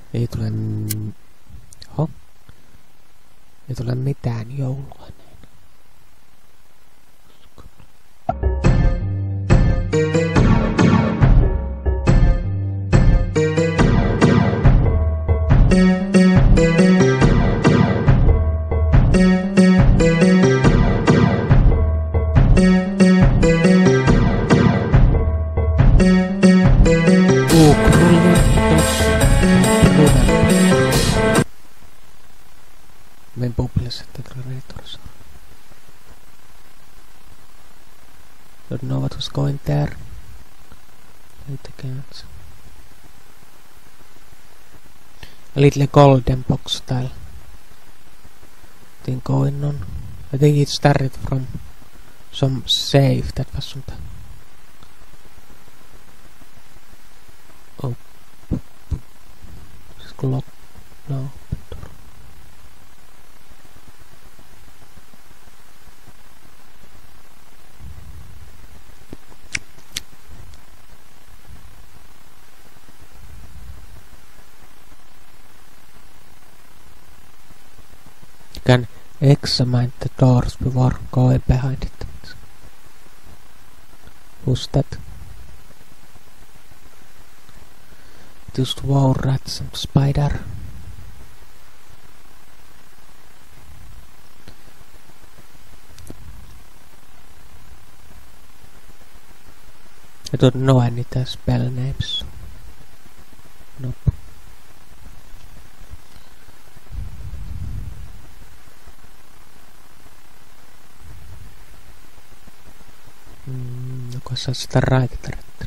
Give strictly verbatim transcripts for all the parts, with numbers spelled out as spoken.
Ei tule... Oho. Ei tule mitään joulua. Main populous integrators. Don't know what was going there. Play the cats. A little golden box style thing going on. I think it started from some save that was on the... Oh. Clock. No. You can examine the doors before going behind it. Who's that? Just wow rats and spider. I don't know any of the spell names. Nope. Mm, onko se sitä raikitaret?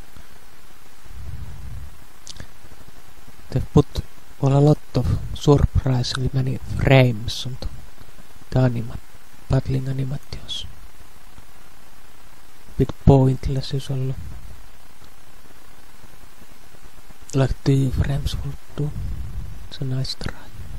They've put all a lot of surprisingly many frames on the anima battling animations. Bit pointless usually. Like two frames will do. It's a nice try.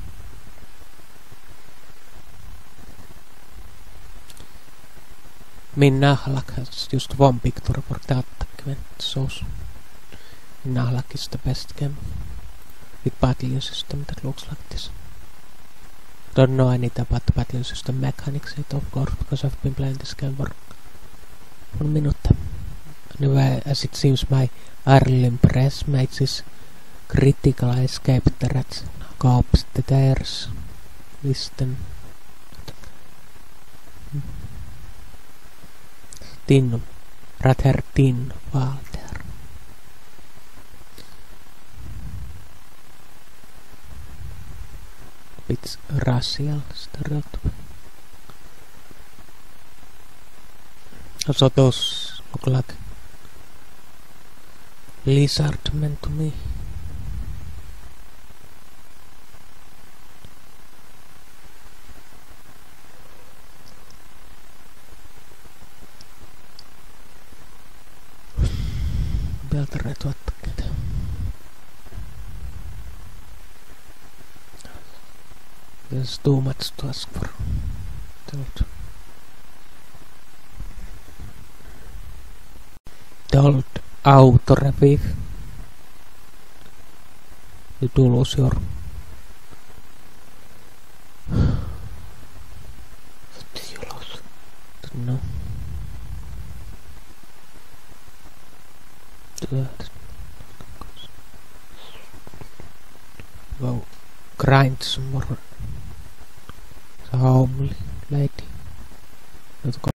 Min Nahlak has just one picture for the attack event, so Nahlak is the best game with battling system that looks like this. Don't know anything about the battling system mechanics yet, of course, because I've been playing this game for one minute. Anyway, as it seems my Arlin press makes his critical escape the rats, go up the stairs, listen. Tin, rather tin, Walter. It's racial stereotype. Also those look like lizard men to me. Beltare tuottakkeita. There's too much to ask for. The old auto revive. You do lose your what did you lose? Don't know. Go grind some more. It's a homely lady.